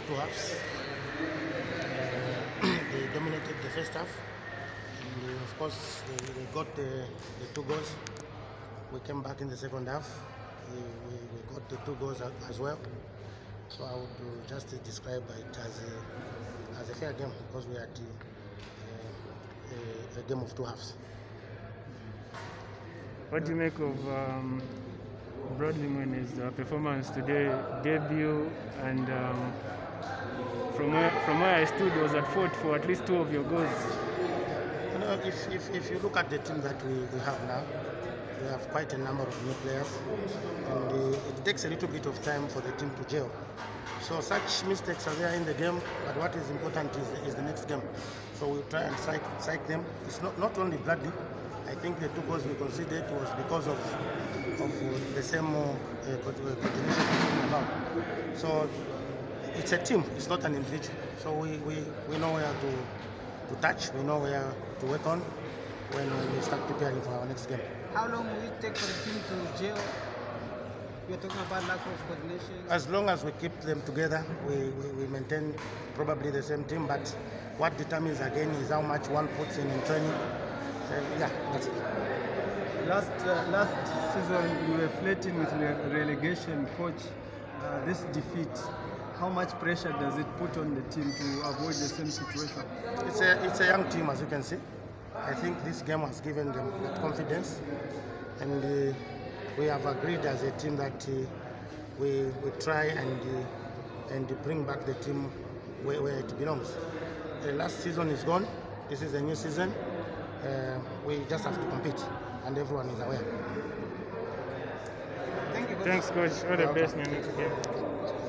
two halves. They dominated the first half, and of course they got the 2 goals. We came back in the second half. We got the 2 goals as well. So I would just describe it as a fair game, because we had a game of 2 halves. What do you make of Broadlyman's performance today, debut, and from where I stood was at fault for at least 2 of your goals? You know, if you look at the team that we have now, we have quite a number of new players, and it takes a little bit of time for the team to gel. So such mistakes are there in the game, but what is important is the next game. So we try and psych them. It's not only Bradley. I think the 2 goals we conceded was because of the same coordination about. So it's a team, it's not an individual. So we know where to touch, we know where to work on when we start preparing for our next game. How long will it take for the team to gel? You're talking about lack of coordination. As long as we keep them together, we maintain probably the same team, but what determines again is how much one puts in training. Yeah, that's it. Last season you were flirting with relegation, coach. This defeat, how much pressure does it put on the team to avoid the same situation? It's a young team, as you can see. I think this game has given them that confidence, and we have agreed as a team that we try and bring back the team where it belongs. The last season is gone. This is a new season. We just have to compete, and everyone is aware. Thank you. Thanks, coach. All the best in the next game.